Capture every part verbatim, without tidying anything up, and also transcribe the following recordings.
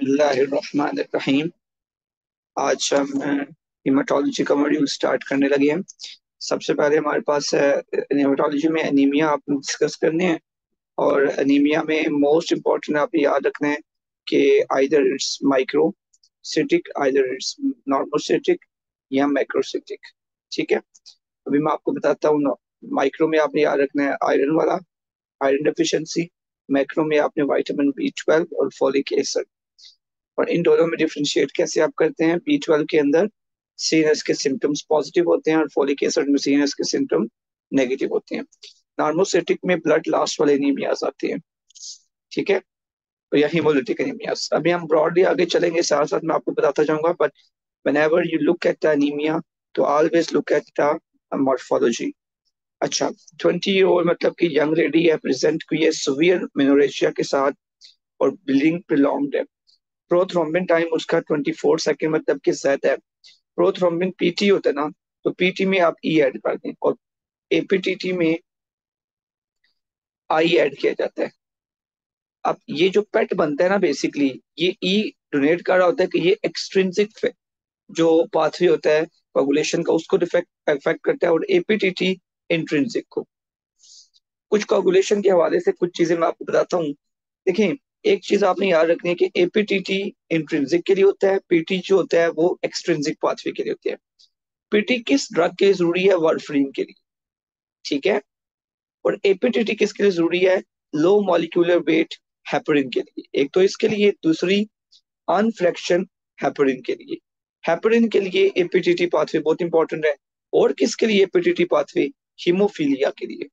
बिस्मिल्लाहिर्रहमानिर्रहीम। आज हम हेमाटोलॉजी का मॉड्यूल स्टार्ट करने लगे हैं। सबसे पहले हमारे पास हेमाटोलॉजी में एनीमिया आप डिस्कस करने हैं, और एनीमिया में मोस्ट इम्पोर्टेंट आप याद रखना है कि either it's microcytic, either it's normocytic या मैक्रोसिटिक। ठीक है, अभी मैं आपको बताता हूँ। माइक्रो में आपने याद रखना है आयरन वाला, आयरन डेफिशिएंसी। मैक्रो में आपने विटामिन बी ट्वेल्व और फोलिक एसिड। और इन दोनों में डिफ्रेंशिएट कैसे आप करते हैं? बी ट्वेल्व के अंदर सीएनएस के सिम्टम्स पॉजिटिव होते हैं और फोलिक एसिड में सीएनएस के सिम्टम नेगेटिव होते हैं। नॉर्मोसिटिक में ब्लड लॉस वाले एनीमियाज आते हैं। ठीक है, तो यह हीमोलिटिक एनीमियाज। अभी हम ब्रॉडली आगे चलेंगे, साथ साथ मैं आपको बताता जाऊंगा। But whenever you look at the anaemia, तो always look at the morphology. अच्छा, ट्वेंटी ईयर ओल्ड मतलब कि यंग लेडी है, प्रेजेंट हुई है सीवियर मेनोरेशिया के साथ और ब्लीडिंग प्रोलॉन्ग्ड है। प्रोथ्रोम्बिन टाइम उसका ट्वेंटी फोर सेकेंड मतलब कि ज्यादा है। प्रोथ्रोम्बिन पीटी होता है ना, तो पीटी में आप ई ऐड कर दें, और एपीटीटी में आई ऐड किया जाता है। अब ये जो पेट बनता है ना, बेसिकली ये ई डोनेट कर रहा होता है कि ये एक्सट्रिंसिक जो पाथवे होता है कोगुलेशन का, उसको इफेक्ट करता है, और एपीटीटी इंट्रिंसिक को। कुछ कोगुलेशन के हवाले से कुछ चीजें मैं आपको बताता हूँ। देखें, एक चीज आपने याद रखनी है कि एपीटीटी इंट्रिंसिक के लिए होता है, पीटी जो होता है वो एक्सट्रिंसिक पाथवे के लिए होता है। पीटी किस ड्रग के लिए जरूरी है? वार्फरिन के लिए। ठीक है, और एपीटीटी किसके लिए जरूरी है? लो मॉलिक्यूलर वेट हेपरिन के लिए। एक तो इसके लिए, दूसरी अनफ्लेक्शन हेपरिन के लिए। हेपरिन के लिए एपीटीटी पाथवे बहुत इंपॉर्टेंट है। और किसके लिए एपीटीटी पाथवे? हीमोफीलिया के लिए।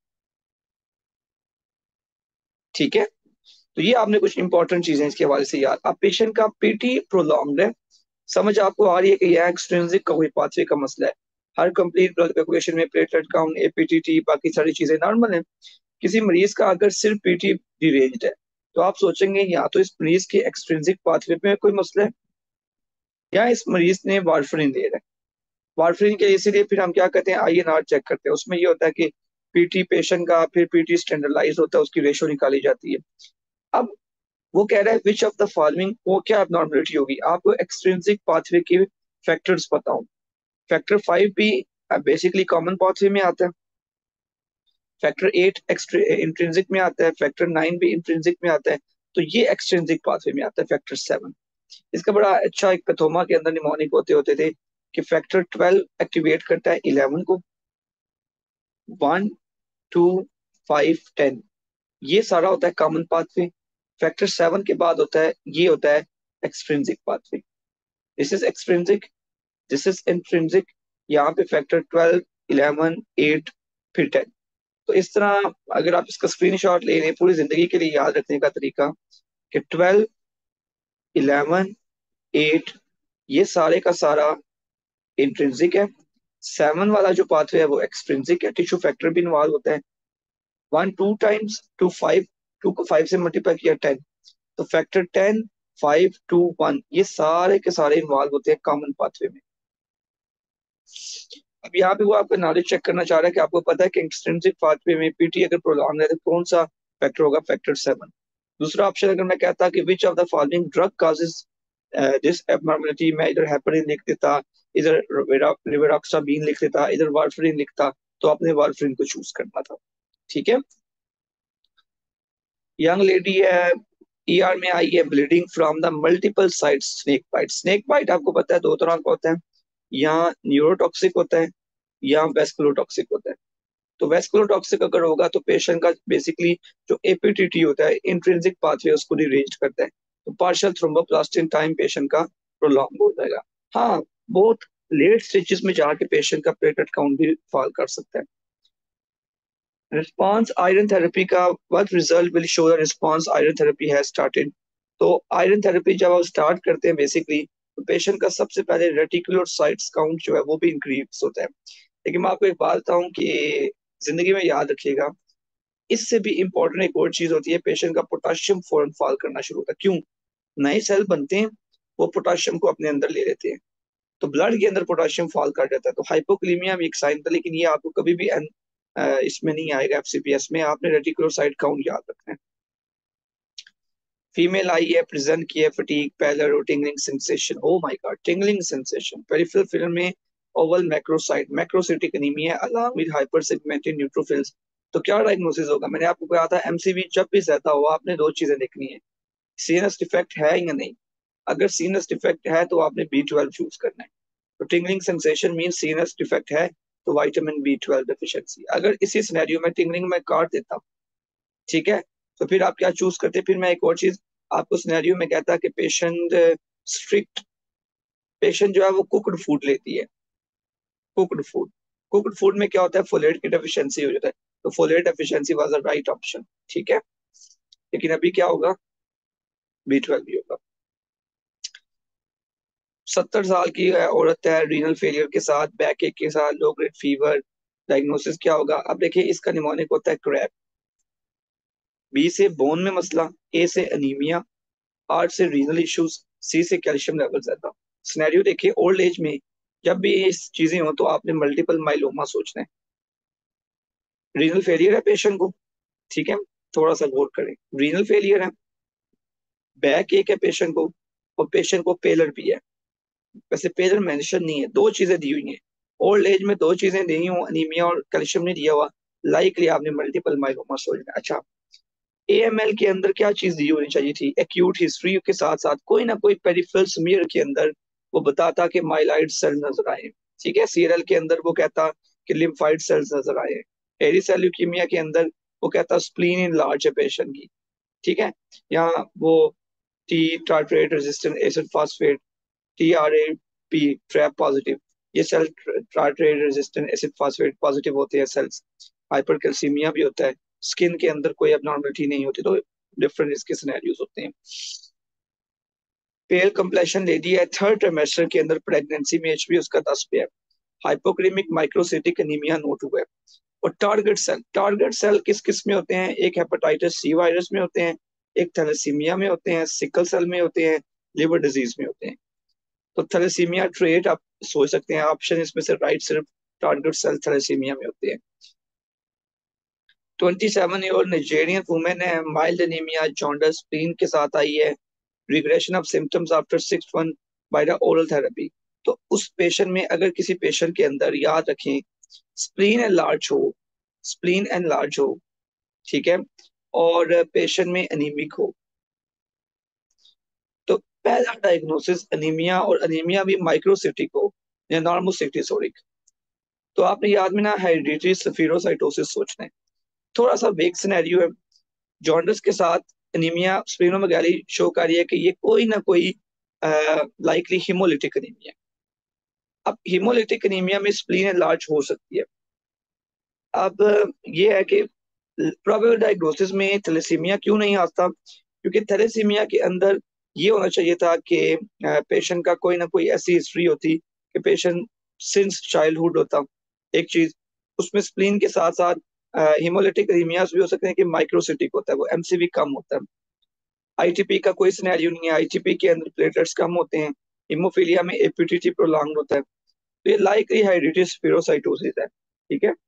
ठीक है, तो ये आपने कुछ इंपॉर्टेंट चीजें इसके हवाले से याद। अब पेशेंट का पीटी प्रोलॉन्ग्ड है, समझ आपको आ रही है कि यह एक्सट्रिंसिक का कोई पाथवे का मसला है। हर कंप्लीट ब्लड कैलकुलेशन में प्लेटलेट काउंट, एपीटीटी, बाकी सारी चीजें नॉर्मल है। किसी मरीज का अगर सिर्फ पीटी डिरेंज्ड है, तो आप सोचेंगे या तो इस मरीज के एक्सट्रिंसिक पाथवे में कोई मसला है, या इस मरीज ने वार्फरिन दे रहा है। वार्फरिन के इसीलिए फिर हम क्या करते हैं, आईएनआर चेक करते हैं। उसमें ये होता है कि पीटी पेशेंट का फिर पीटी स्टैंडर्डाइज होता है, उसकी रेशो निकाली जाती है। अब वो कह रहा है विच ऑफ द फॉलोइंग, वो क्या abnormality होगी? आपको एक्सट्रिंसिक पाथवे के फैक्टर्स बताऊं। फैक्टर फाइव भी बेसिकली कॉमन पाथवे में आता है, फैक्टर एट इंट्रिंसिक में आता है, फैक्टर नाइन भी इंट्रिंसिक में आता है, तो ये एक्सट्रिंसिक पाथवे में आता है। फैक्टर सेवन, इसका बड़ा अच्छा एक पैथोमा के अंदर निमोनिक होते होते थे कि फैक्टर ट्वेल्व एक्टिवेट करता है इलेवन को, वन, टू, फाइव, टेन, ये सारा होता है कॉमन पाथवे। फैक्टर सेवन के बाद होता है, ये होता है extrinsic pathway. This is extrinsic, this is intrinsic. यहाँ पे फैक्टर ट्वेल्व, इलेवन, एट, फिर टेन। तो इस तरह अगर आप इसका स्क्रीनशॉट ले लें पूरी जिंदगी के लिए याद रखने का तरीका, कि ट्वेल्व, इलेवन, एट, ये सारे का सारा इंट्रिंसिक है। सेवन वाला जो पाथवे है वो एक्सट्रिंसिक है, टिश्यू फैक्टर भी इन्वॉल्व होता है। One two times, two five, two को फाइव से मल्टीप्लाई किया टेन, तो factor ten, five, two, one, ये सारे के सारे इन्वॉल्व होते हैं कॉमन पाथवे में। अब यहाँ पे वो आपका नॉलेज चेक करना चाह रहा है कि आपको पता है कि एक्सट्रिंसिक पाथवे में पीटी अगर प्रोलॉन्ग है तो कौन सा फैक्टर होगा? Factor seven. दूसरा ऑप्शन अगर मैं कहता कि which of the following drug causes this abnormality, मैं इधर हेपरिन लिख देता, इधर रिवेरोक्साबीन लिख देता, इधर वार्फरिन लिखता, तो आपने वार्फरिन को चूज करना था। ठीक है, यंग लेडी है, ईआर में आई है, bleeding from the multiple side snake bite. Snake bite आपको पता है दो तरह का होता है, या न्यूरोटॉक्सिक होता है या वेस्कुलोटॉक्सिक होता है। तो वेस्कुलोटॉक्सिक अगर होगा तो पेशेंट का बेसिकली जो एपीटीटी होता है, इंट्रिंसिक पाथवे, उसको डिरेंज करता है, तो पार्शियल थ्रोम्बोप्लास्टिन टाइम पेशेंट का प्रोलॉन्ग हो जाएगा। हाँ, बहुत लेट स्टेजेस में जाके पेशेंट का प्लेटलेट काउंट भी फॉल कर सकता है। रिस्पांस आयरन थेरेपी का, what result will show the response iron therapy has started. तो आयरन थेरेपी जब आप स्टार्ट करते हैं बेसिकली, तो पेशेंट का सबसे पहले रेटिकुलर साइट्स काउंट जो है वो भी इंक्रीज होता है। लेकिन मैं आपको एक बात बताऊं कि जिंदगी में याद रखिएगा, इससे भी इंपॉर्टेंट एक और चीज होती है, पेशेंट का पोटाशियम फौरन फॉल करना शुरू होता है। क्यों? नए सेल बनते हैं, वो पोटाशियम को अपने अंदर ले लेते हैं, तो ब्लड के अंदर पोटाशियम फॉल कर जाता है। तो हाइपोक्लीमिया भी एक साइन था, लेकिन ये आपको कभी भी एन, अ, इसमें नहीं आएगा। एफसीपीएस में आपने रेटिकुलोसाइट काउंट याद रखना है। फीमेल आई है, प्रेजेंट की है फटीग, पैलर और tingling sensation. Oh my god, tingling sensation. Peripheral film में oval macrocyte, macrocytic anaemia along with hyper segmented neutrophils. तो क्या डायग्नोसिस होगा? मैंने आपको कहा था एमसीवी जब भी ज्यादा हो आपने दो चीजें देखनी है, सीएनएस डिफेक्ट है या नहीं। अगर सीएनएस डिफेक्ट है तो आपने बी ट्वेल्व चूज करना है। तो tingling sensation mean CNS defect है तो विटामिन बी ट्वेल्व डेफिशिएंसी। अगर इसी सिनेरियो में टिंगलिंग में काट देता, ठीक है, तो फिर आप क्या चूज करते? फिर मैं एक और चीज आपको सिनेरियो में कहता कि पेशेंट स्ट्रिक्ट, पेशेंट जो है वो कुकड फूड लेती है, कुकड फूड। कुकड फूड में क्या होता है? फोलेट की डेफिशिएंसी हो जाता है, तो folate deficiency was the right option, ठीक है। लेकिन अभी क्या होगा? बी ट्वेल्व भी होगा। सत्तर साल की है, औरत है, रीनल फेलियर के साथ, बैक एक के साथ, लो ग्रेड फीवर। डायग्नोसिस क्या होगा? अब देखिए इसका निमोनिक होता है क्रैप, बी से बोन में मसला, ए से अनीमिया, आर से रीनल इश्यूज, सी से कैल्शियम लेवल ज्यादा। सिनेरियो देखिए, ओल्ड एज में जब भी ये चीजें हो तो आपने मल्टीपल माइलोमा सोचना है। रीनल फेलियर है पेशेंट को, ठीक है, थोड़ा सा गौर करें। रीनल फेलियर है, बैक एक है पेशेंट को, और पेशेंट को पेलर भी है। वैसे पेलर मेंशन नहीं है, दो चीजें दी हुई हैं। ओल्ड एज में दो चीजें दी हो, अनीमिया और कैल्शियम नहीं दिया हुआ, लाइकली आपने मल्टीपल माइलोमा सोचना है। अच्छा, एएमएल के अंदर क्या चीज दी होनी चाहिए थी? एक्यूट हिस्ट्री के साथ साथ कोई ना कोई पेरिफेरल स्मीयर के अंदर वो बताता कि माइलाइड सेल नजर आए, ठीक है। सीएलएल के अंदर वो कहता कि लिम्फाइड सेल्स नजर आए। हेरी सेल ल्यूकीमिया के अंदर वो कहता स्प्लीन इन लार्ज है पेशेंट की, ठीक है। यहाँ वो T tartrate resistant acid phosphate, T R A P TRAP positive, ये cell tartrate resistant acid phosphate positive होते हैं सेल्स। हाइपरकैल्सीमिया भी होता है, स्किन के अंदर कोई एबनॉर्मलिटी नहीं होती, तो डिफरेंट इसके सिनेरियोज होते हैं। पेल कंप्लेशन लेडी है, थर्ड ट्राइमेस्टर के अंदर, प्रेगनेंसी में एचबी उसका दस पे है, हाइपोक्रीमिक माइक्रोसिटिक एनीमिया नोट हुआ है। और टारगेट सेल, टारगेट सेल किस किस में होते हैं? एक हेपेटाइटिस सी वायरस में होते हैं, एक थैलेसीमिया में होते हैं, सिकल सेल में होते हैं, लिवर डिजीज में होते हैं। तो थैलेसीमिया ट्रेट आप सोच सकते हैं, ऑप्शन इसमें से राइट सिर्फ टारगेट सेल थैलेसीमिया में होते हैं। Twenty seven year old Nigerian women है, माइल्ड एनीमिया जॉन्डस स्प्लीन के साथ आई है, regression of symptoms after six month by the oral therapy. तो उस पेशेंट में अगर किसी पेशेंट के अंदर, याद रखें, स्प्लीन एंड लार्ज हो, स्प्लीन एंड लार्ज हो, ठीक है, और पेशेंट में अनीमिक हो, तो पहला डायग्नोसिस अनीमिया, और अनीमिया भी माइक्रोसिटिक हो या नॉर्मोसिटिसोरिक, तो आपने याद में ना हेरिडिटरी स्फीरोसाइटोसिस सोचना है। थोड़ा सा वेग सिनेरियो है, जॉन्डिस के साथ एनीमिया, स्प्लीनोमेगाली शो कर रही है कि ये कोई ना कोई लाइकली हीमोलिटिक एनीमिया। अब हीमोलिटिक एनीमिया में स्प्लीन एनलार्ज हो सकती है। अब ये है कि प्रोबेबल डायग्नोसिस में थैलेसीमिया क्यों नहीं आता? क्योंकि थैलेसीमिया के अंदर ये होना चाहिए था कि पेशेंट का कोई ना कोई ऐसी हिस्ट्री होती कि पेशेंट सिंस चाइल्डहुड होता, एक चीज। उसमें स्प्लीन के साथ साथ हीमोलिटिक एनीमियास भी हो सकते हैं कि माइक्रोसिटिक होता है, वो एमसीवी कम होता है। आईटीपी का कोई सिनेरियो नहीं है, आईटीपी के अंदर प्लेटलेट्स कम होते हैं, हीमोफीलिया में एपीटीटी प्रोलॉन्ग होता है, तो ये लाइकली हेरिडिटरी स्फीरोसाइटोसिस है, ठीक है।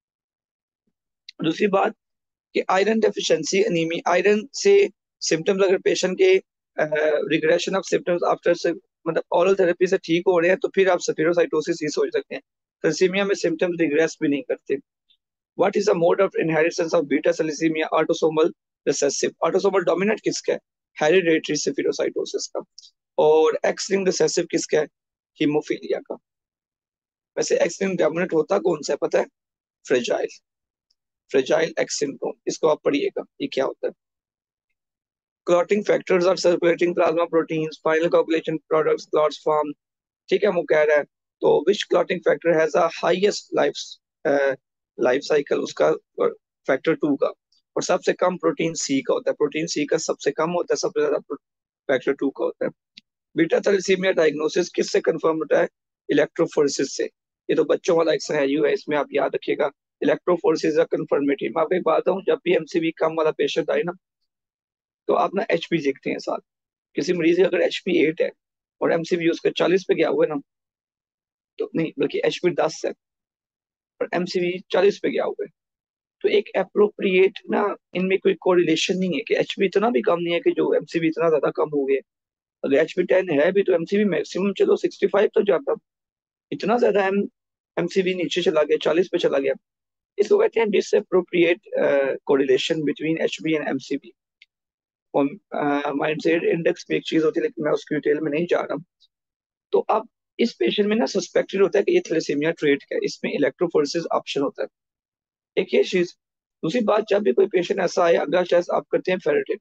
दूसरी बात कि आयरन डेफिशिएंसी एनीमी, आयरन से सिम्टम्स अगर पेशेंट के रिग्रेशन ऑफ सिम्टम्स आफ्टर से मतलब ऑरल थेरेपी से ठीक हो रहे हैं तो फिर आप स्फीरोसाइटोसिस ही सोच सकते हैं। थैलेसीमिया में सिम्टम्स रिग्रेस भी नहीं करते। What is the mode of inheritance of beta thalassaemia? Autosomal recessive. Autosomal dominant किसका है? हेरिडेटरी स्फीरोसाइटोसिस का। और एक्स लिंक्ड रिसेसिव किसका है? हीमोफीलिया का। वैसे एक्स लिंक्ड डोमिनेंट होता कौन सा है पता है? फ्रेजाइल, फ्रेजाइल एक्स सिंड्रोम, इसको आप पढ़िएगा ये क्या होता है। Clotting factors are circulating plasma proteins, final coagulation products, clots form, ठीक है, वो कह रहा है। तो which clotting factor has a highest life life cycle? उसका फैक्टर टू का, और सबसे कम प्रोटीन सी का होता है, प्रोटीन सी का सबसे कम होता है, सबसे ज्यादा फैक्टर टू का होता है। बीटा थैलेसीमिया डायग्नोसिस किससे कंफर्म होता है? इलेक्ट्रोफोरेसिस से। ये तो बच्चों वाला एक सिनेरियो है, इसमें आप याद रखिएगा, इलेक्ट्रोफोरेसिस कंफर्मेटरी। मैं आपको एक बात हूँ, जब भी एमसीवी कम वाला पेशेंट आए ना तो आप ना एचपी देखते हैं साथ। किसी मरीज का अगर एचपी एट है और एमसीवी उसका चालीस पे गया हुआ है ना, तो नहीं बल्कि एचपी दस है और एमसीवी चालीस पे गया हुआ है, तो एक अप्रोप्रिएट ना, इनमें कोई कोरिलेशन नहीं है कि एच बी इतना भी कम नहीं है कि जो एमसीबी इतना ज्यादा कम हो गया। अगर एच बी टेन है भी तो एमसीबी मैक्सिमम चलो सिक्सटी फाइव तो जाता, इतना ज्यादा एम एमसीबी नीचे चला गया, चालीस पे चला गया। इसको कहते हैं disappropriate correlation between HB and MCV. Mentzer index भी एक चीज होती है, लेकिन मैं उसकी डिटेल में नहीं जा रहा। तो अब इस पेशेंट में ना सस्पेक्टेड होता है कि ये थैलेसीमिया ट्रेट है, इसमें इलेक्ट्रोफोरेसिस ऑप्शन होता है, एक ये चीज। दूसरी बात, जब भी कोई पेशेंट ऐसा आए, अगला टेस्ट आप करते हैं फेरेटिन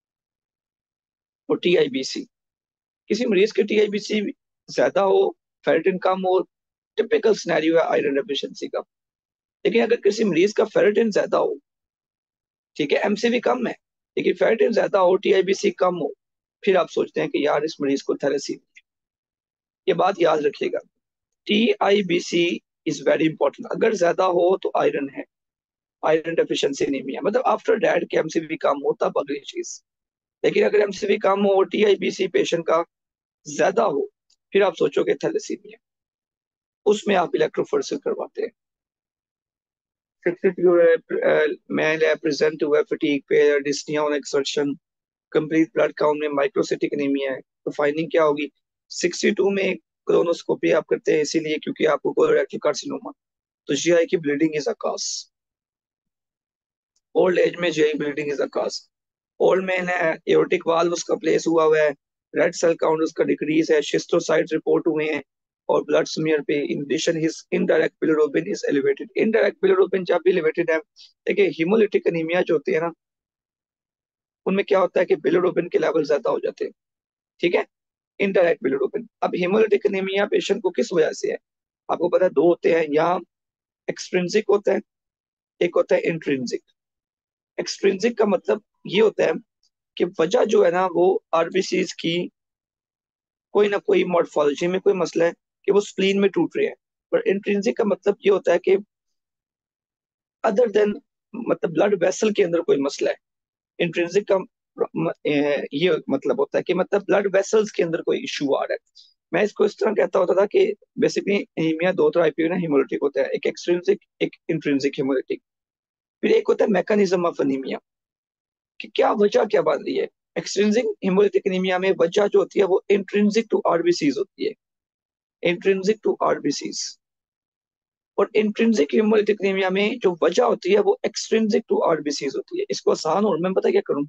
और टीआईबीसी। किसी मरीज के टीआईबीसी ज्यादा हो, फेरेटिन कम हो, टिपिकल सिनेरियो है आयरन डेफिशिएंसी का। लेकिन अगर किसी मरीज का फेरेटिन ज्यादा हो, ठीक है, एमसीबी कम है लेकिन फेरेटिन ज्यादा हो, टीआईबीसी कम हो, फिर आप सोचते हैं कि यार इस मरीज को थैलेसीमिया। ये बात याद रखिएगा, टीआईबीसी इज वेरी इंपॉर्टेंट। अगर ज्यादा हो तो आयरन है, आयरन डेफिशिएंसी एनीमिया, मतलब आफ्टर डैट के एमसीबी कम हो तब अगली चीज। लेकिन अगर एमसीबी कम हो और टीआईबीसी पेशेंट का ज्यादा हो, फिर आप सोचोगे थैलेसीमिया, उसमें आप इलेक्ट्रोफोरेसिस करवाते हैं। मेल है, प्रेजेंट हुआ फटीग पे, dyspnoea on exertion, complete blood count में माइक्रोसिटिक एनीमिया है, तो फाइंडिंग क्या होगी? सिक्सटी टू में कोलोनोस्कोपी आप करते हैं इसीलिए क्योंकि आपको कोलोरेक्टल कार्सिनोमा, तो जीआई की bleeding is a cause. Old age में GI bleeding is a cause. Old man है, एओर्टिक वाल्व उसका प्लेस हुआ हुआ है, रेड सेल काउंट उसका डिक्रीज है, शिस्टोसाइट्स रिपोर्ट हुए हैं, और ब्लड स्मीयर पे in addition his indirect bilirubin is elevated. Indirect bilirubin जब भी एलिवेटेड है, देखिए हीमोलिटिक एनीमिया जो होती है ना, उनमें क्या होता है कि बिलिरुबिन के लेवल ज्यादा हो जाते हैं, ठीक है, इनडायरेक्ट बिलिरुबिन। अब हीमोलिटिक एनीमिया पेशेंट को किस वजह से है? आपको पता है दो होते हैं, या एक्सट्रिंसिक होता है, एक होता है इंट्रिंसिक। एक्सट्रिंसिक का मतलब ये होता है कि वजह जो है ना वो आरबीसीज की कोई ना कोई मॉर्फोलॉजी में कोई मसला है कि वो स्प्लीन में टूट रहे हैं। पर इंट्रिंसिक का मतलब ये होता है कि अदर देन, मतलब ब्लड वेसल के अंदर कोई मसला है। इंट्रिंसिक का म- ए, ये मतलब होता है कि मतलब ब्लड वेसल्स के अंदर कोई इशू आ रहा है। मैं इसको इस तरह कहता होता था कि बेसिकली एनीमिया दो तरह की ना, हिमोलिटिक होता है, एक एक्सट्रिंसिक एक इंट्रिंसिक हिमोलिटिक। फिर एक होता है मैकेनिज्म ऑफ एनीमिया, कि क्या वजह क्या बन रही है। एक्सट्रिंसिक हिमोलिटिक एनीमिया में वजह जो होती है वो इंट्रिंसिक टू आरबीसीज होती है, इंट्रिंसिक टू आरबीसीज। और इंट्रिंसिक हिमोलिटिक एनीमिया में जो वजह होती है वो एक्सट्रिंसिक टू आरबीसीज होती है। इसको आसान और मैं पता क्या करूं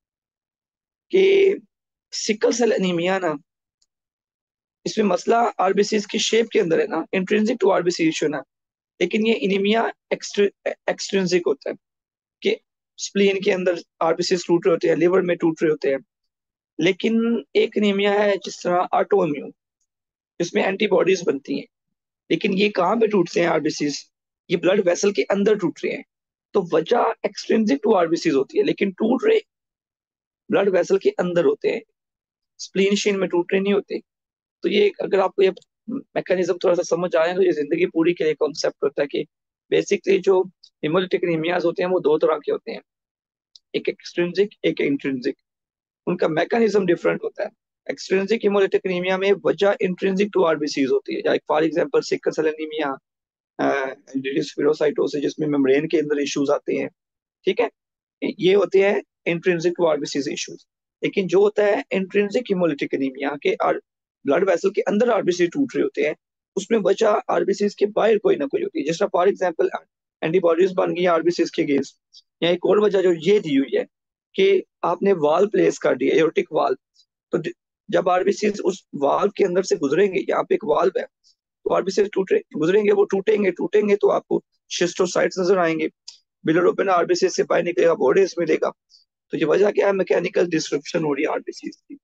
कि सिकल सेल एनीमिया ना, इसमें मसला आरबीसीज की शेप के अंदर है ना, इंट्रिंसिक टू आरबीसी इशू ना, लेकिन ये एनीमिया एक्सट्रिंसिक होता है कि स्प्लीन के अंदर आरबीसीज टूट रहे होते हैं, लिवर में टूट रहे होते हैं। लेकिन एक एनीमिया है जिस तरह ऑटो इम्यून, इसमें एंटीबॉडीज बनती हैं, लेकिन ये कहाँ पे टूटते हैं आरबीसीज? ये ब्लड वेसल के अंदर टूट रहे हैं। तो वजह एक्सट्रिंसिक टू आरबीसीज होती है, लेकिन टूट रहे ब्लड वेसल के अंदर होते हैं, स्प्लीन शीन में टूट रहे नहीं होते। तो ये अगर आपको ये मैकेनिज्म थोड़ा सा समझ आए तो ये जिंदगी पूरी के लिए कॉन्सेप्ट होता है कि बेसिकली जो हिमोलिटिक एनीमियाज होते हैं वो दो तरह के होते हैं, एक एक्सट्रिंसिक एक इंट्रिंसिक। उनका मैकेनिज्म डिफरेंट होता है। एक्सट्रिंसिक हिमोलिटिक एनीमिया में वजह इंट्रिंसिक टू आरबीसीज होती है, like for example sickle cell anaemia, spherocytosis जिसमें मेम्ब्रेन के अंदर इश्यूज आते हैं, ठीक है, ये होते हैं इंट्रिंसिक टू आरबीसीज इश्यूज। लेकिन जो होता है इंट्रिंसिक हिमोलिटिक एनीमिया के ब्लड वेसल के अंदर आरबीसी टूट रहे होते हैं, उसमें वजह आरबीसी के बाहर कोई ना कोई होती है। जैसा फॉर एग्जांपल एंटीबॉडीज बन गई आरबीसी के अगेंस्ट, या एक और वजह जो ये दी हुई है कि आपने वाल प्लेस कर दिया, एओर्टिक वाल, तो जब आरबीसी उस वाल्व के अंदर से गुजरेंगे, यहाँ पे एक वाल्व है, तो आरबीसी टूटे गुजरेंगे, वो टूटेंगे टूटेंगे तो आपको शिस्टोसाइट्स नजर आएंगे, बिलिरुबिन आरबीसी से बाहर निकलेगा, बॉडीज मिलेगा। तो ये वजह क्या है? मैकेनिकल डिस्ट्रप्शन हो रही है आरबीसी की।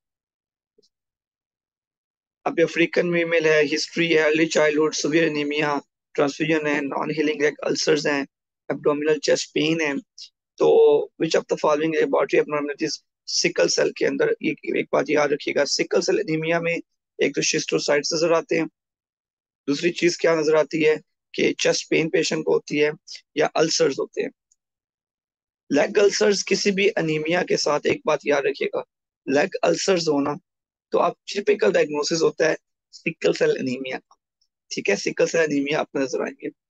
अब अफ्रीकन फीमेल है, हिस्ट्री है, early childhood, severe anaemia, transfusion है, नॉन हीलिंग अल्सर्स हैं, एब्डोमिनल चेस्ट पेन है। तो which of the following laboratory abnormalities sickle cell के अंदर, एक, एक बात याद रखिएगा, सिकल सेल एनीमिया में एक तो शिस्टोसाइट्स नजर आते हैं, दूसरी चीज क्या नजर आती है कि चेस्ट पेन पेशेंट को होती है, या अल्सर्स होते हैं। लेग अल्सर्स किसी भी अनीमिया के साथ, एक बात याद रखिएगा, लेग अल्सर्स होना तो आप टिपिकल डायग्नोसिस होता है सिकल सेल एनीमिया, ठीक है, सिकल सेल एनीमिया आप नजर आएंगे।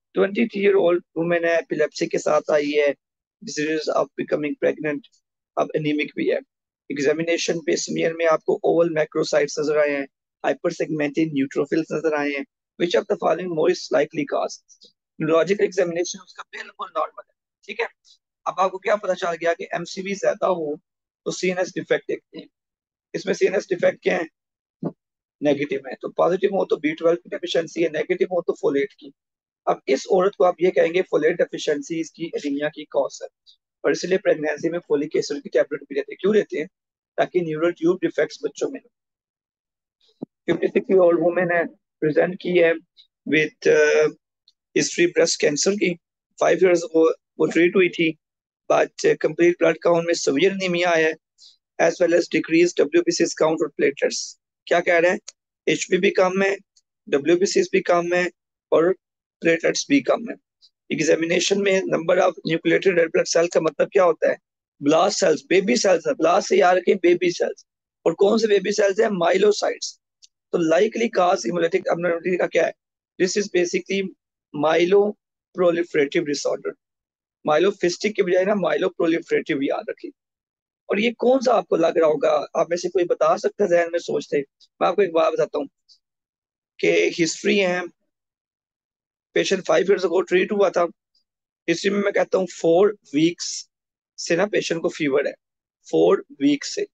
Twenty three year old women है, एपिलेप्सी के साथ आई है, डिजीज ऑफ बिकमिंग प्रेग्नेंट, अब एनीमिक भी है। एग्जामिनेशन पे स्मीयर में आपको ओवल मैक्रोसाइट्स नजर आए हैं, हाइपरसेगमेंटेड न्यूट्रोफिल्स नजर आए हैं। Which of the following most likely cause? Neurological examination उसका बिल्कुल नॉर्मल है, ठीक है। अब आपको क्या पता चल गया कि एमसीवी ज्यादा हो तो सीएनएस डिफेक्ट देखते हैं। इसमें सीएनएस डिफेक्ट क्या है? नेगेटिव है। तो पॉजिटिव हो तो बी ट्वेल्व की डेफिशिएंसी है, नेगेटिव हो तो फोलेट की। अब इस औरत को आप ये कहेंगे फोलेट डेफिशिएंसी इसकी एनीमिया की कॉज है, और इसलिए प्रेगनेंसी में फोलिक एसिड की टैबलेट भी लेते हैं। क्यों लेते हैं? ताकि न्यूरल ट्यूब डिफेक्ट्स बच्चों में। Fifty six year old women है, प्रेजेंट की है विद हिस्ट्री ब्रेस्ट कैंसर की। फाइव इयर्स वो वो ट्रीट हुई थी, बट कंप्लीट ब्लड काउंट में सीवियर एनीमिया है, एज वेल एज डिक्रीज डब्ल्यूबीसीज काउंट और प्लेटलेट्स। क्या कह रहे हैं? एचबी कम है, डब्ल्यूबीसीज भी कम है, और प्लेटलेट्स भी कम है। एग्जामिनेशन में number of nucleated red blood cell का मतलब क्या होता है? ब्लास्ट सेल्स, बेबी सेल्स है, ब्लास्ट से याद रखें बेबी सेल्स। और कौन से बेबी सेल्स है? माइलोसाइट्स। तो लाइकली काज हेमोलिटिक एब्नॉर्मलिटी का क्या है? This is basically myelo proliferative disorder. Myelophthisic के बजाय ना माइलो प्रोलिफरेटिव याद रखिए। और ये कौन सा आपको लग रहा होगा? आप में से कोई बता सकता है? जहन में सोचते, मैं आपको एक बात बताता हूँ कि हिस्ट्री है, patient five years ago treat हुआ था। हिस्ट्री में मैं कहता हूँ फोर वीक्स से ना पेशेंट को फीवर है, फोर वीक्स से।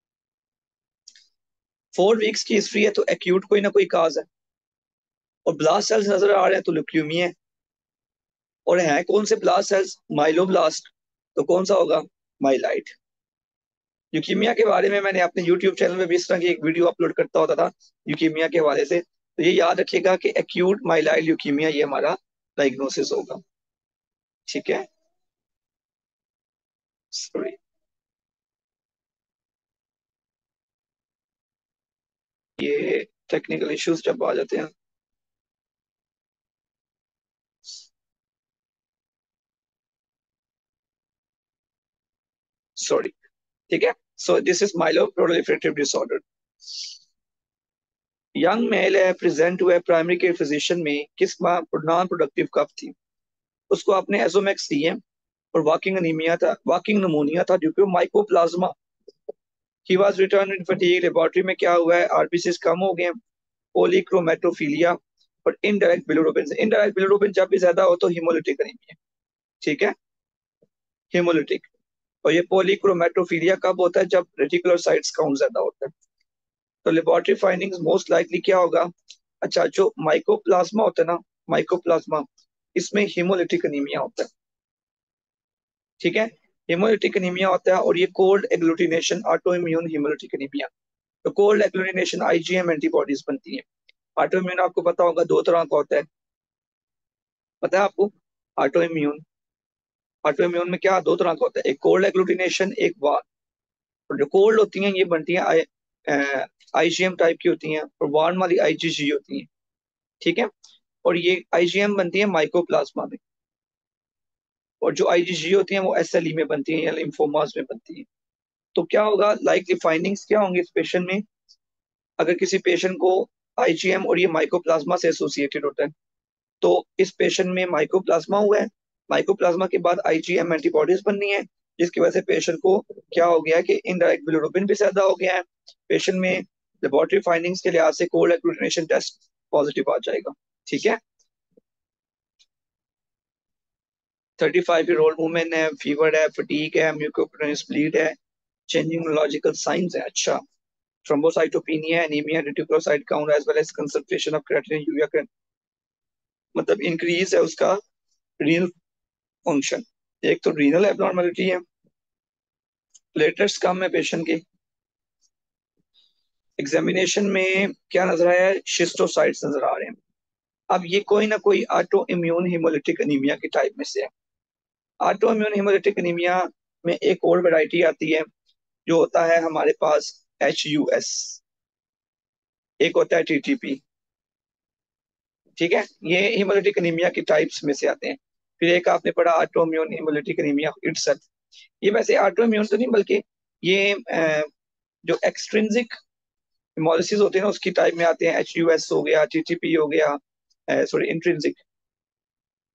फोर वीक्स की हिस्ट्री है तो एक्यूट कोई ना कोई काज है, और ब्लास्ट सेल्स नजर आ रहे हैं तो ल्यूक्यूमिया है। और है कौन से ब्लास्ट सेल्स? माइलोब्लास्ट। तो कौन सा होगा? माइलाइट। ल्यूकीमिया के बारे में मैंने अपने यूट्यूब चैनल में भी इस तरह की एक वीडियो अपलोड करता होता था ल्यूकीमिया के हवाले से। तो ये याद रखिएगा कि एक्यूट माइलाइट ल्यूकीमिया ये हमारा डायग्नोसिस होगा, ठीक है। सॉरी, ये टेक्निकल इश्यूज जब आ जाते हैं। सॉरी, ठीक है। So this is myeloproliferative disorder. Young male है, प्रेजेंट हुआ है प्राइमरी केयर फिजिशियन में, किस नॉन प्रोडक्टिव कफ थी? उसको आपने एजोमैक्स दी है, और वॉकिंग अनीमिया था, वॉकिंग नमोनिया था due to mycoplasma. He was return in fatigue. Laboratory में क्या हुआ है? आरबीसीज कम हो गए हैं, पोलीक्रोमेटोफिलिया, और इनडायरेक्ट बिलिरुबिन। इनडायरेक्ट बिलिरुबिन जब भी ज्यादा हो तो हिमोलिटिक अनीमिया, ठीक है, हिमोलिटिक। और ये पोलीक्रोमेटोफिलिया कब होता है? जब रेटिकुलरसाइट्स काउंट ज्यादा होता है। तो लेबोरेटरी फाइंडिंग्स मोस्ट लाइकली क्या होगा? अच्छा, जो माइकोप्लाज्मा होता है ना, माइकोप्लाज्मा, इसमें हिमोलिटिक अनीमिया होता है, ठीक है। हिमोलिटिक अनीमिया होता है, और ये cold agglutination auto immune haemolytic anaemia. तो कोल्ड एग्लूटिनेशन आईजीएम एंटीबॉडीज बनती है। ऑटो इम्यून आपको पता होगा दो तरह का होता है, पता है आपको? ऑटो इम्यून, ऑटो इम्यून में क्या दो तरह का होता है, एक कोल्ड एग्लूटिनेशन, एक वार। और जो कोल्ड होती हैं ये बनती हैं आई आईजीएम टाइप की होती हैं, और वार्म वाली आईजीजी होती हैं, ठीक है। और ये आईजीएम बनती है माइकोप्लाज्मा में, और जो आईजीजी होती हैं वो एसएलई में बनती हैं या लिम्फोमास में बनती हैं। तो क्या होगा? लाइकली फाइंडिंग्स क्या होंगे इस पेशेंट में? अगर किसी पेशेंट को आईजीएम और ये माइकोप्लाज्मा से एसोसिएटेड होता है, तो इस पेशेंट में माइकोप्लाज्मा हुआ है, माइकोप्लाज्मा के बाद आईजीएम एंटीबॉडीज बननी है, जिसकी वजह से पेशेंट को क्या हो गया कि इनडायरेक्ट बिलिरुबिन भी ज्यादा हो गया है। पेशेंट में लेबोरेटरी फाइंडिंग्स के लिहाज से कोल्ड एग्लूटिनेशन टेस्ट पॉजिटिव आ जाएगा, ठीक है। Thirty five year old women है, फीवर है, फटीक है, म्यूकोप्लाज्मा ब्लीड है, चेंजिंग न्यूरोलॉजिकल साइंस है। अच्छा, thrombocytopenia, anaemia, reticulocyte count as well as concentration of creatinine urea का मतलब इंक्रीज है उसका रीनल फंक्शन। एक तो रीनल एब्नॉर्मलिटी है, प्लेटलेट्स कम है पेशेंट के। एग्जामिनेशन में क्या नजर आया है? शिस्टोसाइट्स नजर आ रहे हैं। अब ये कोई ना कोई ऑटो इम्यून हिमोलिटिक एनीमिया के टाइप में से है। ऑटो इम्यून हिमोलिटिक एनीमिया में एक और वैरायटी आती है जो होता है हमारे पास एच यू एस, एक होता है टी टी पी, ठीक है। ये हिमोलिटिक एनीमिया के टाइप्स में से आते हैं। फिर एक आपने पढ़ा auto immune haemolytic anaemia itself. ये वैसे ऑटो इम्यून तो नहीं, बल्कि ये अ, जो एक्सट्रिंसिक हेमोलिसिस होते हैं ना उसकी टाइप में आते हैं। एच यू एस हो गया, टी टी पी हो गया, sorry intrinsic,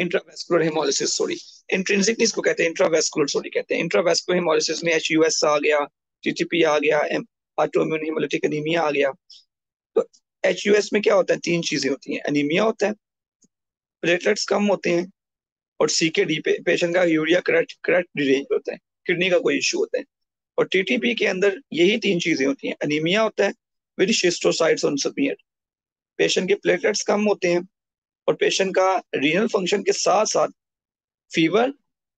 intravascular haemolysis, sorry intrinsic इसको कहते हैं, इंट्रावेस्कुलर सॉरी कहते हैं। इंट्रावेस्कुलर हेमोलिसिस में एचयूएस आ गया, टीटीपी आ गया, ऑटोइम्यून हेमोलिटिक एनीमिया आ गया। तो एचयूएस में क्या होता है, तीन चीजें होती हैं, एनीमिया होता है, प्लेटलेट्स कम होते हैं, और सीकेडी पे पेशेंट का यूरिया करेक्ट करेक्ट डिरेंज होता है, किडनी का कोई इश्यू होता है। और टीटीपी के अंदर यही तीन चीजें होती हैं, एनीमिया होता है with schistocytes on smear, patient के प्लेटलेट्स कम होते हैं, और पेशेंट का रीनल फंक्शन के साथ साथ फीवर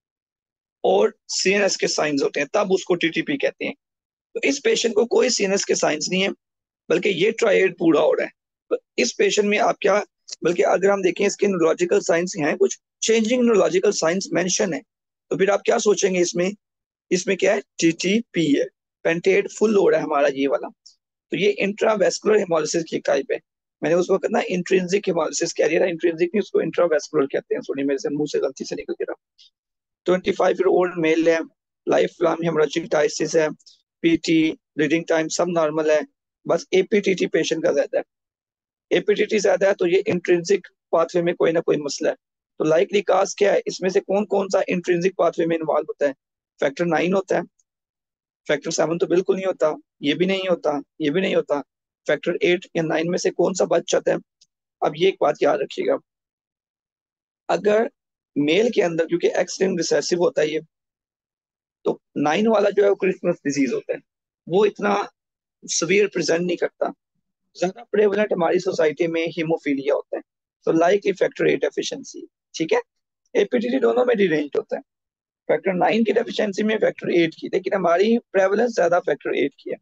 और सीएनएस के साइंस होते हैं, तब उसको टीटीपी कहते हैं। तो इस पेशेंट को कोई सीएनएस के साइंस नहीं है, बल्कि ये ट्रायड पूरा हो रहा है। तो इस पेशेंट में आप क्या, बल्कि अगर हम देखें इसके न्यूरोलॉजिकल साइंस हैं, कुछ चेंजिंग न्यूरोलॉजिकल साइंस मेंशन है, तो फिर आप क्या सोचेंगे इसमें, इसमें क्या है, टीटीपी है, पेंटेड फुल हो रहा है हमारा ये वाला। तो ये इंट्रावेस्कुलर हेमोलिसिस की टाइप है। मैंने उस वक्त ना इंट्रिंसिक हेमोलिसिस कह दिया था, इंट्रिंसिक नहीं, उसको इंट्रावेस्कुलर कहते हैं, सॉरी मेरे से मुंह से गलती से निकल गया। Twenty five year old male है, लाइफ लॉन्ग हेमोरेजिक डायसिस है, पीटी, ब्लीडिंग टाइम सब नॉर्मल है, बस एपीटीटी पेशेंट का ज्यादा है। एपीटीटी ज्यादा है तो ये इंट्रिंसिक पाथवे में कोई ना कोई मसला है। तो लाइकली काज क्या है, इसमें से कौन कौन सा इंट्रिंसिक पाथवे में इन्वॉल्व होता है? फैक्टर नाइन होता है, फैक्टर सेवन तो बिल्कुल नहीं होता, ये भी नहीं होता, ये भी नहीं होता। फैक्टर एट या नाइन में से कौन सा बच जाता है? अब ये एक बात याद रखिएगा, अगर मेल के अंदर, क्योंकि एक्स लिंक्ड रिसेसिव होता है ये, तो नाइन वाला जो है वो क्रिसमस डिजीज होता है, वो इतना सवियर प्रेजेंट नहीं करता। ज्यादा प्रेवलेंट हमारी सोसाइटी में हीमोफीलिया होता है, तो लाइक फैक्टर एट डेफिशिएंसी, ठीक है। एपीटीटी दोनों में डिरेंज होता है, फैक्टर नाइन की डेफिशिएंसी में फैक्टर एट की, लेकिन हमारी प्रेवलेंस ज्यादा फैक्टर एट की है।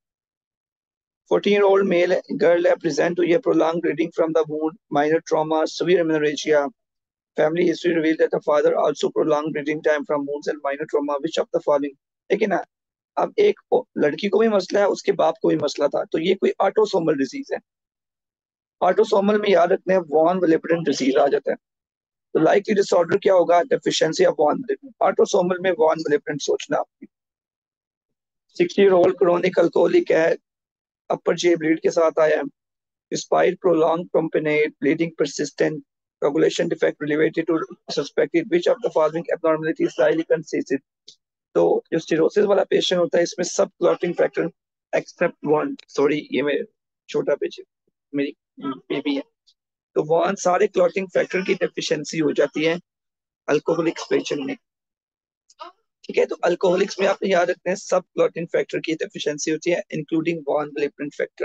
Fourteen year old male girl है, प्रेजेंट हुई है, prolong bleeding from the wound, minor trauma, severe hemorrhagia, family history revealed that the father also prolonged bleeding time from wounds and minor trauma, which of the following। लेकिन हाँ, अब एक लड़की को भी मसला है, उसके बाप को भी मसला था, तो ये कोई ऑटोसोमल डिजीज है। ऑटोसोमल में याद रखते हैं वॉन विलिपरेंट डिजीज आ जाता है, तो लाइकली डिसऑर्डर क्या होगा, deficiency of von Willebrand. Autosomal में वॉन विलिपरेंट सोचना आपने। Sixty year old chronic alcoholic है, अपर जे ब्लीड के साथ आया है, despite prolonged complaint, bleeding persistent, coagulation defect related to suspected, which of the following abnormalities is highly consistent। तो जो स्टिरोसिस वाला पेशेंट होता है, इसमें सब clotting factor except one, sorry ये मेरे छोटा पेशेंट, मेरी बेबी है, तो वन सारे क्लॉटिंग फैक्टर की डेफिशिएंसी हो जाती है अल्कोहलिक्स पेशेंट में, ठीक है। तो अल्कोहलिक्स में आपने याद रखते हैं सब क्लॉटिंग फैक्टर की डेफिशिएंसी होती है, including von Willebrand factor.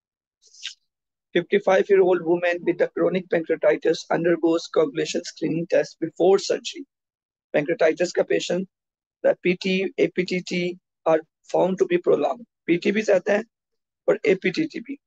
fifty-five year old woman with a chronic pancreatitis undergoes coagulation screening test before surgery। Pancreatitis का patient, the P T, A P T T are found to be prolonged। P T भी ज्यादा है और A P T T भी।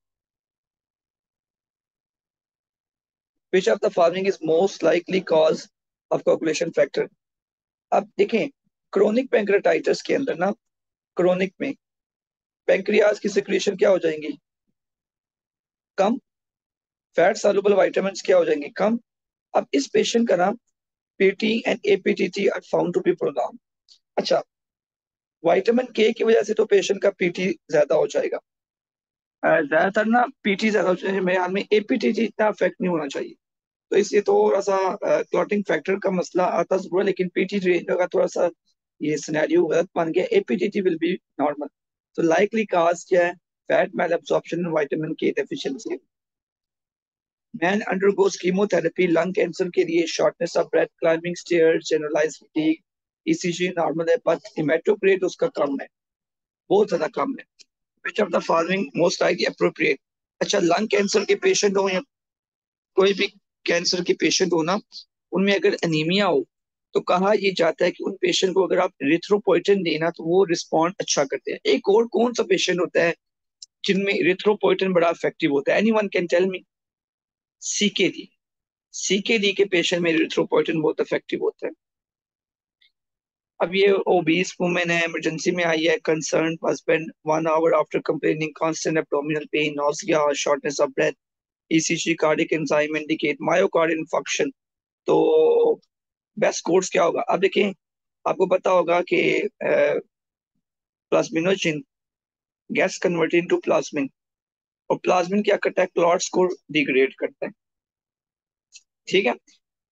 Which of the following is most likely cause of coagulation factor? अब देखें, chronic pancreatitis के अंदर ना, क्रोनिक में पैंक्रियाज की सिक्रीशन क्या हो जाएंगी, कम, फैट सॉल्युबल विटामिन्स क्या हो जाएंगे, कम। अब इस पेशेंट का नाम PT and APTT are found to be prolong. अच्छा, विटामिन के की वजह से तो पेशेंट का पीटी ज्यादा हो जाएगा, ज्यादातर ना पीटी ज्यादा हो जाएगा, मेरे हाल में एपीटीटी इतना अफेक्ट नहीं होना चाहिए, तो इसलिए थोड़ा सा क्लॉटिंग फैक्टर का मसला आता जरूर है, लेकिन पीटी रेंज का थोड़ा सा ये सिनेरियो गलत बन गया, एपीटीटी विल बी नॉर्मल। तो लाइकली काज क्या है, fat malabsorption and vitamin K deficiency. Man undergoes chemotherapy lung cancer के लिए, shortness of breath, climbing stairs, generalised fatigue, ECG normal है, बट हेमेटोक्रेट उसका कम है, बहुत ज्यादा कम है। Which of the following most likely appropriate. अच्छा, लंग कैंसर के पेशेंट हो या कोई भी कैंसर के पेशेंट हो ना, उनमें अगर एनीमिया हो तो कहा यह जाता है कि उन पेशेंट को अगर आप इरिथ्रोपोइटिन देना तो वो रिस्पॉन्ड अच्छा करते हैं। एक और कौन सा पेशेंट होता है जिनमें इरिथ्रोपोइटिन बड़ा इफेक्टिव होता है? Anyone can tell me? CKD, CKD के पेशेंट में इरिथ्रोपोइटिन बहुत इफेक्टिव होता है। अब ये ओबीस वुमेन है, इमरजेंसी में आई है, concern husband one hour after complaining constant abdominal pain, nausea, shortness of breath, ECG cardiac enzyme indicate myocardial infection. तो बेस्ट कोर्स क्या होगा? अब देखें, आपको पता होगा कि plasminogen gets converted into plasmin, और प्लाज्मिन क्या करता है, क्लॉट्स को डिग्रेड करता है, ठीक है।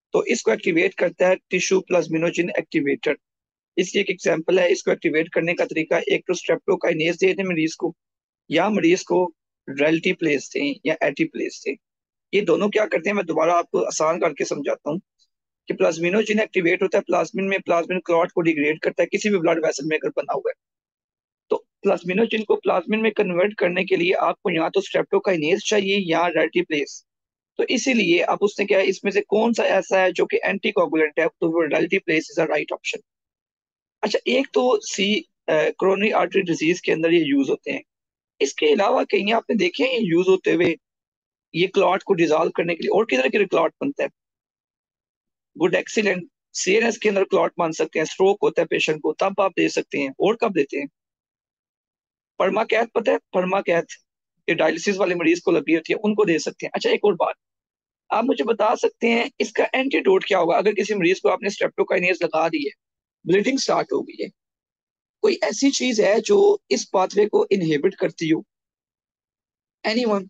तो इसको एक्टिवेट करता है टिश्यू प्लाज्मिनोजेन एक्टिवेटर। इसकी एक एग्जांपल है। इसको एक्टिवेट करने का तरीका, एक तो स्ट्रेप्टोकाइनेज दे दें मरीज को, या मरीज को रेल्टिप्लेस दें या एटिप्लेस दें। ये दोनों क्या करते हैं, मैं दोबारा आपको आसान करके समझाता हूँ कि प्लाज्मिनोजेन एक्टिवेट होता है प्लाज्मिन में, प्लाज्मिन क्लॉट को डिग्रेड करता है किसी भी ब्लड वेसल में अगर बना हुआ है। तो प्लाज्मिनोजेन को प्लाज्मिन में कन्वर्ट करने के लिए आपको यहाँ तो स्ट्रेप्टोकाइनेज चाहिए या रेल्टिप्लेस। तो इसीलिए आप उसने क्या है, इसमें से कौन सा ऐसा है जो कि एंटी कोगुलेंट है, तो वो reteplase is a right option. अच्छा, एक तो सी कोरोनरी आर्टरी डिजीज के अंदर ये यूज होते हैं। इसके अलावा कहीं आपने देखे हैं ये यूज होते हुए, ये क्लॉट को डिजॉल्व करने के लिए। और किधर किधर क्लॉट बनता है? Good, excellent. सीएनएस के अंदर क्लॉट बन सकते हैं, स्ट्रोक होता है पेशेंट को तब आप दे सकते हैं। और कब देते हैं? पर्माकैथ, पता है पर्माकैथ? ये डायलिसिस वाले मरीज को लगी होती है, उनको दे सकते हैं। अच्छा, एक और बात, आप मुझे बता सकते हैं इसका एंटीडोट क्या होगा अगर किसी मरीज को आपने स्ट्रेप्टोकाइनेज लगा दी है, ब्लीडिंग स्टार्ट हो गई है, कोई ऐसी चीज है जो इस पाथवे को इनहिबिट करती हो? Anyone?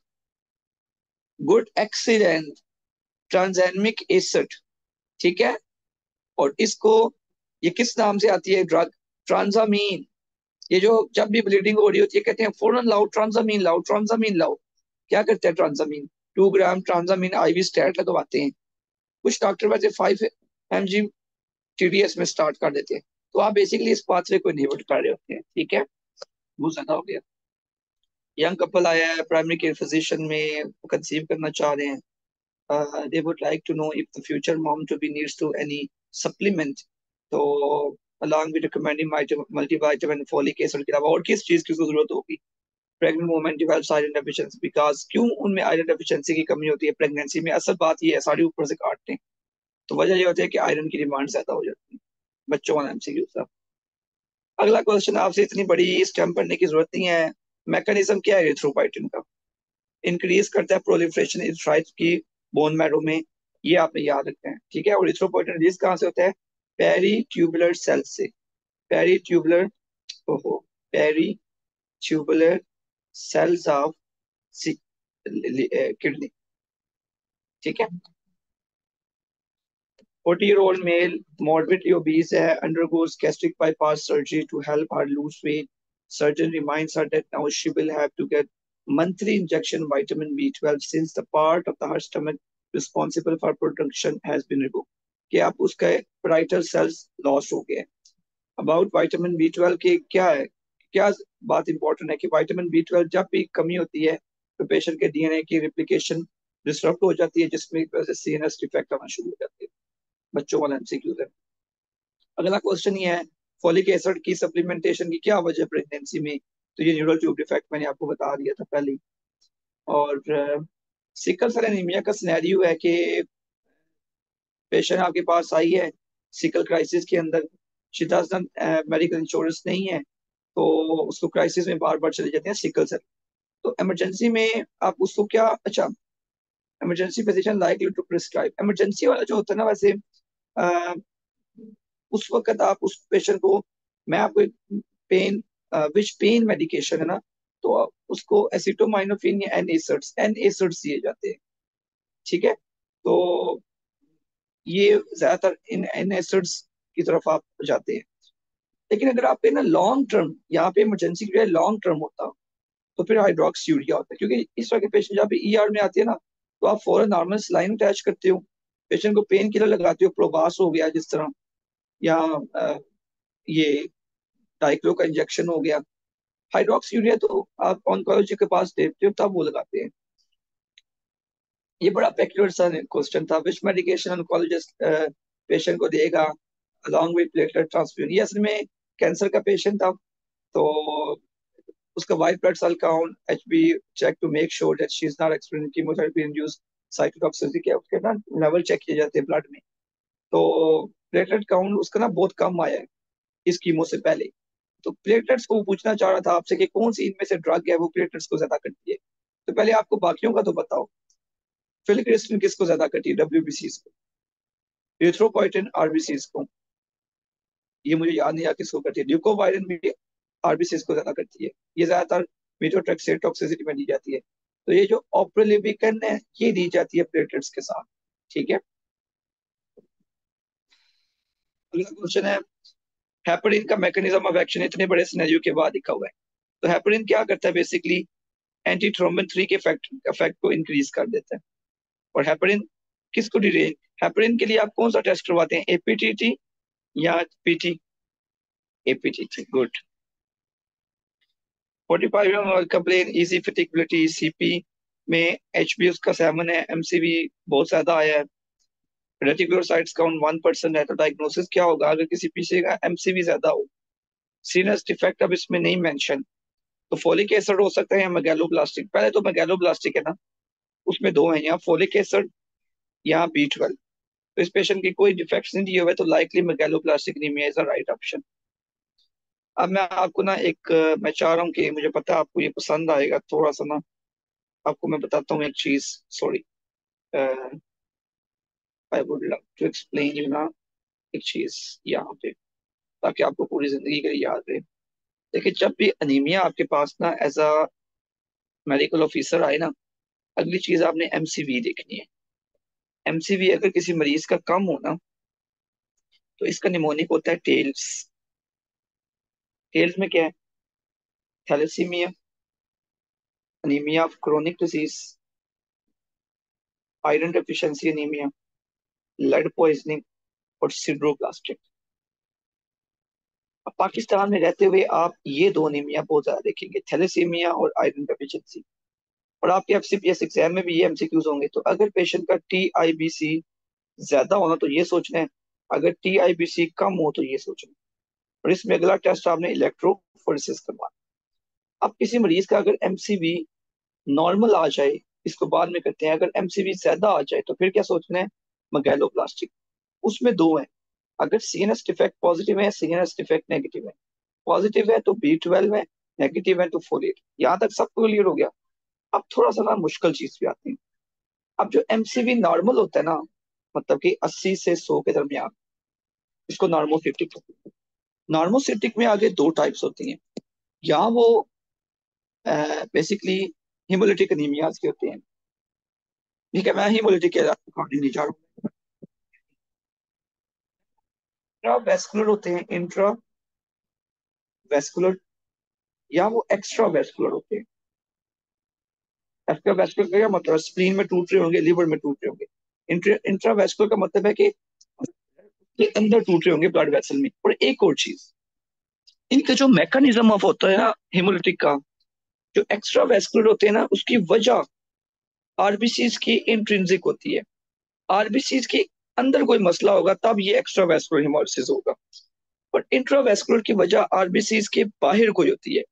Good, excellent. Tranexamic acid, ठीक है। और इसको, ये किस नाम से आती है ड्रग? ट्रांजामीन। ये जो जब भी ब्लीडिंग हो रही होती है कहते हैं फौरन लाओ ट्रांजामीन लाओ, ट्रांजामीन लाओ। क्या करते हैं tranexamic? Two gram tranexamic IV stat लगवाते हैं। कुछ डॉक्टर वैसे फाइव एम जी टीडीएस में स्टार्ट कर देते हैं। तो आप बेसिकली इस पाथवे को इनहिबिट कर रहे होते हैं, ठीक है। बहुत ज्यादा हो गया। यंग कपल आया है प्राइमरी केयर फिजिशियन में, कंसीव करना चाह रहे हैं। uh, they would like to know if the future mom to be needs to any supplement, तो along with recommending multivitamin, folic acid के अलावा और किस चीज की उसको जरूरत होगी? Pregnant women develops iron deficiency because, क्यों उनमें आयरन डेफिशिएंसी की कमी होती है प्रेगनेंसी में? असल बात ये है, सारी ऊपर से काटते हैं तो वजह ये होती है कि आयरन की डिमांड ज्यादा हो जाती है। बच्चों वाला एमसीक्यू साहब। अगला क्वेश्चन, आपसे इतनी बड़ी स्टेम पढ़ने की जरूरत नहीं है। मैकेनिज्म क्या है एरिथ्रोपाइटिन का? इंक्रीज करता है प्रोलिफरेशन इरिथ्राइट्स की बोन मैरो में, ये आपने याद रखना है, ठीक है। और इरिथ्रोपोइटिन रिलीज कहाँ से होता है? पेरी ट्यूबुलर सेल से। पेरी ट्यूबुलर, ओहो, peri tubular cells of kidney, ठीक है। Forty year old male, morbidly obese है, undergoes gastric bypass surgery to help her lose weight. Surgeon reminds her that now she will have to get monthly injection vitamin B twelve since the part of the her stomach responsible for production has been removed. कि आप उसका parietal cells lost हो गए हैं। About vitamin B twelve के क्या है, क्या बात इंपॉर्टेंट है कि vitamin B twelve जब भी कमी होती है तो पेशेंट के डीएनए की रिप्लिकेशन डिस्टर्ब हो जाती है, जिसमें सीएनएस डिफेक्ट आना शुरू हो जाती है। बच्चों वाला एमसीक्यू है। अगला क्वेश्चन ये है, फॉलिक एसिड की सप्लीमेंटेशन की क्या वजह प्रेगनेंसी में? तो ये न्यूरल ट्यूब डिफेक्ट मैंने आपको बता दिया था पहले ही। और सिकल सेल एनीमिया का सिनेरियो है कि पेशेंट आपके पास आई है सिकल क्राइसिस के अंदर, मेडिकल इंश्योरेंस नहीं है, तो उसको क्राइसिस में बार बार चले जाते हैं सिकल सेल। तो इमरजेंसी में आप उसको क्या, अच्छा, emergency physician likely to prescribe, emergency वाला जो होता है ना, वैसे आ, उस वक्त आप उस पेशेंट को, मैं आपको एक पेन, विच पेन मेडिकेशन है ना, तो आप उसको एसिटोमाइनोफिन या एन एसिड्स एन एसिड्स दिए जाते हैं, ठीक है। तो ये ज्यादातर इन एन एसिड्स की तरफ आप जाते हैं। लेकिन अगर आप पे ना लॉन्ग टर्म, यहाँ पे इमरजेंसी के लिए लॉन्ग टर्म होता तो फिर हाइड्रोक्स यूरिया होता है, क्योंकि इस तरह के पेशेंट जब ई आर में आते हैं ना, तो आप फौरन नॉर्मल सलाइन अटैच करते हो, पेशेंट को पेन किलर लगाते हो, प्रोबास हो गया जिस तरह, या अ, ये डाइक्लो का इंजेक्शन हो गया। हाइड्रोक्स यूरिया तो आप ऑन्कोलॉजी के पास देते हो तब वो लगाते हैं। ये बड़ा पेक्युलर सा क्वेश्चन था, विच मेडिकेशन ऑन्कोलॉजिस्ट पेशेंट को देगा अलॉन्ग विद प्लेटलेट ट्रांसफ्यूजन? ये असल में कैंसर का पेशेंट था, तो उसका white blood cell count HB check to make sure that she is not experiencing chemotherapy induced cytotoxicity के उसके ना लेवल चेक किए जाते हैं ब्लड में। तो प्लेटलेट काउंट उसका ना बहुत कम आया है इस कीमो से पहले। तो प्लेटलेट्स को पूछना चाह रहा था आपसे कि कौन सी इनमें से ड्रग है वो प्लेटलेट्स को ज्यादा करती है। तो पहले आपको बाकियों का तो बताओ, फिलिक्रिस्टिन किसको ज्यादा करती है? डब्ल्यूबीसी को। एरिथ्रोपोइटिन आरबीसी को, ये मुझे याद नहीं आ किसको करती है। ल्यूकोवायरिन भी आरबीसी को ज्यादा करती है, ये ज्यादातर मीथोट्रेक्सेट टॉक्सिसिटी में दी जाती है। तो ये जो ऑप्रेलिविकन है ये दी जाती है प्लेटलेट्स के साथ, ठीक है। अगला क्वेश्चन है, हेपरिन का मैकेनिज्म ऑफ एक्शन इतने बड़े सिनेरियो के बाद लिखा हुआ है। तो हेपरिन क्या करता है, बेसिकली एंटी थ्रोम्बिन थ्री के इफेक्ट इफेक्ट को इंक्रीज कर देता है। और हेपरिन किसको डिरेंज, हेपरिन के लिए आप कौन सा टेस्ट करवाते हैं, एपीटीटी या PT? APTT, good. Forty five complain easy fatigability, CP में एचबी उसका सेवन है, एमसीवी बहुत ज्यादा आया है, रेटिकुलोसाइट्स काउंट वन परसेंट है। तो डायग्नोसिस क्या होगा अगर किसी पीछे का एमसीवी ज्यादा हो? सीनस डिफेक्ट अब इसमें नहीं मेंशन, तो फोलिक एसिड हो सकता है या मेगैलोब्लास्टिक। पहले तो मेगैलोब्लास्टिक है ना, उसमें दो हैं, यहाँ फोलिक एसिड या बी ट्वेल्व। तो इस पेशेंट की कोई डिफेक्ट्स नहीं दिए हुए, तो likely megaloblastic anaemia is the right option. अब मैं आपको ना एक अ, मैं चाह रहा हूँ कि मुझे पता है आपको ये पसंद आएगा थोड़ा सा ना, आपको मैं बताता हूँ एक चीज। Sorry, I would love to explain you ना एक चीज यहाँ पे, ताकि आपको पूरी जिंदगी के लिए याद रहे। देखिए, जब भी अनीमिया आपके पास ना एज अ मेडिकल ऑफिसर आए ना, अगली चीज आपने एमसीवी देखनी है। एमसीवी अगर किसी मरीज का कम हो ना, तो इसका निमोनिक होता है टेल्स। टेल्स में क्या है, thalassaemia, anaemia of chronic disease, iron deficiency anaemia, lead poisoning और सिड्रोप्लास्टिक। अब पाकिस्तान में रहते हुए आप ये दो अनीमिया बहुत ज्यादा देखेंगे, थैलेसीमिया और आयरन डेफिशिएंसी। और आपके एफसीपीएस एग्जाम में भी ये एमसीक्यूज होंगे। तो अगर पेशेंट का टीआईबीसी ज्यादा होना तो ये सोचना है, अगर टीआईबीसी कम हो तो ये सोचना है। और इसमें अगला टेस्ट आपने इलेक्ट्रोफोरेसिस करवाना। अब किसी मरीज का अगर एमसीवी नॉर्मल आ जाए, इसको बाद में करते हैं, अगर एमसीवी ज्यादा आ जाए तो फिर क्या सोचना है, मेगैलोब्लास्टिक। उसमें दो है, अगर सीएनएस डिफेक्ट पॉजिटिव है, सीएनएस डिफेक्ट नेगेटिव है। पॉजिटिव है तो बी ट्वेल्व है, नेगेटिव है तो फोलेट। यहाँ तक सबको क्लियर हो गया। अब थोड़ा सा ना मुश्किल चीज भी आती है। अब जो एमसीवी नॉर्मल होता है ना, मतलब कि अस्सी से सौ के दरमियान, इसको नॉर्मोसिटिक। नॉर्मोसिटिक में आगे दो टाइप्स होती हैं, या वो बेसिकली हिमोलिटिक एनीमियाज के होते हैं। ठीक है, मैं हिमोलिटिक के अकॉर्डिंग नहीं जा रहा हूँ। इंट्रावेस्कुलर होते हैं, इंट्रा वेस्कुलर, या वो एक्स्ट्रा वेस्कुलर होते हैं। एक्स्ट्रा वेस्कुलर का क्या मतलब है, स्प्लीन में टूट रहे होंगे, लिवर में टूट रहे होंगे। इंट्रा वेस्कुलर का मतलब है कि के अंदर टूट रहे होंगे ब्लड वेसल में। और एक और चीज, इनका जो मैकेनिज्म ऑफ होता है ना हिमोलिटिक का, जो एक्स्ट्रा वेस्कुलर होते हैं ना, उसकी वजह आरबीसीज की इंट्रिंसिक होती है। आरबीसीज के अंदर कोई मसला होगा तब ये एक्स्ट्रा वेस्कुलर हिमोलिसिस होगा, पर इंट्रावेस्कुलर की वजह आरबीसीज के बाहर कोई होती है।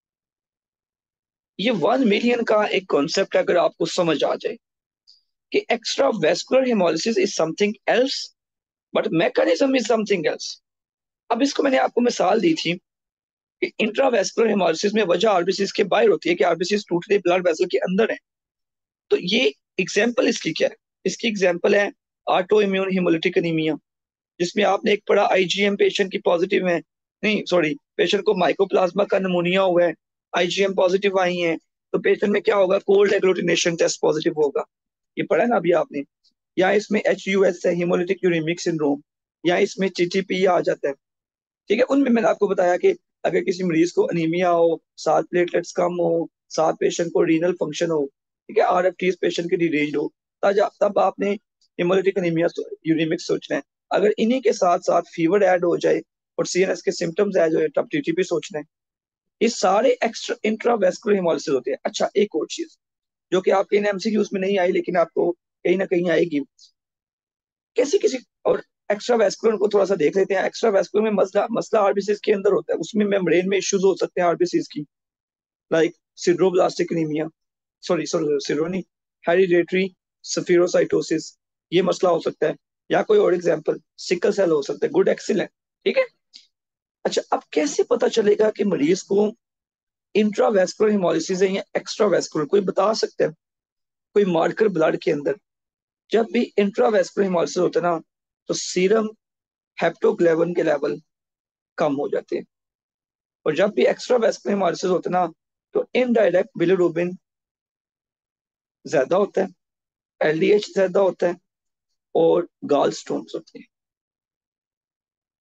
ये वन मिलियन का एक कॉन्सेप्ट अगर आपको समझ आ जाए कि extra vascular haemolysis is something else but mechanism is something else. अब इसको मैंने आपको मिसाल दी थी कि इंट्रावेस्कुलर हिमोलिसिस में वजह आरबीसीज के बाहर होती है कि आरबीसीज टूट रहे ब्लड वेसल के अंदर है। तो ये एग्जाम्पल इसकी क्या है, इसकी एग्जाम्पल है ऑटो इम्यून हिमोलिटिक एनीमिया, जिसमें आपने एक पढ़ा आईजीएम पेशेंट की पॉजिटिव है, नहीं सॉरी, पेशेंट को माइकोप्लाज्मा का नमूनिया हुआ है, आईजीएम पॉजिटिव आई है, तो पेशेंट में क्या होगा, कोल्ड एग्लूटिनेशन टेस्ट पॉजिटिव होगा। ये पढ़ा ना अभी आपने। या इसमें एच यू एस है, हिमोलिटिक यूरेमिक सिंड्रोम, या इसमें टीटीपी आ जाता है। ठीक है, उनमें मैंने आपको बताया कि अगर किसी मरीज को अनीमिया हो, सात प्लेटलेट्स कम हो, सात पेशेंट को रीनल फंक्शन हो, ठीक है, आर एफ टी पेशेंट की डिरेंज हो, तब तब आपने हिमोलिटिक अनीमिया यूरेमिक सोचना है। अगर इन्हीं के साथ साथ फीवर ऐड हो जाए और सीएनएस के सिम्टम्स ऐड हो जाए तब टीटीपी सोचना है। ये सारे एक्स्ट्रा इंट्रावेस्कुलर हिमोलिसिस होते हैं। अच्छा, एक और चीज जो कि आपके इन एमसीक्यूज में नहीं आई लेकिन आपको कहीं ना कहीं आएगी, कैसी किसी और एक्स्ट्रा वेस्कुलर को थोड़ा सा देख लेते हैं। एक्स्ट्रा वेस्कुलर में मसला मसला आरबीसीज के अंदर होता है, उसमें मेम्ब्रेन में इश्यूज हो सकते हैं आरबीसीज की, like sideroblastic anaemia, sorry sorry सिड्रोनी, हेरिडेटरी स्फीरोसाइटोसिस, ये मसला हो सकता है। या कोई और एग्जांपल, सिकल सेल हो सकता है। गुड, एक्सीलेंट, ठीक है। अच्छा, अब कैसे पता चलेगा कि मरीज को इंट्रावेस्कुलर हिमोलिसिस है या एक्स्ट्रा वेस्कुलर, कोई बता सकता है? कोई मार्कर ब्लड के अंदर? जब भी इंट्रावेस्कुलर हिमोलिसिस होता है ना, तो सीरम हेप्टोग्लोबिन के लेवल कम हो जाते हैं। और जब भी एक्स्ट्रा वेस्कुलर हिमोलिसिस होता है ना, तो इनडायरेक्ट बिलिरुबिन ज्यादा होता है, एलडीएच ज्यादा होता है, और गाल स्टोन्स होते हैं।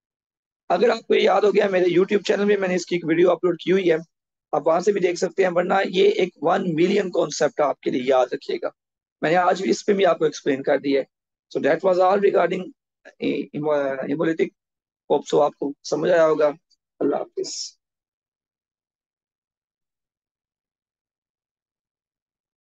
अगर आपको ये याद हो गया, मेरे यूट्यूब चैनल में मैंने इसकी एक वीडियो अपलोड की हुई है, आप वहां से भी देख सकते हैं, वरना ये एक वन मिलियन कॉन्सेप्ट आपके लिए, याद रखिएगा। मैंने आज भी इस पे भी आपको एक्सप्लेन कर दिया है। So that was all regarding haemolytic. Hope so आपको समझ आया होगा। अल्लाह हाफिज।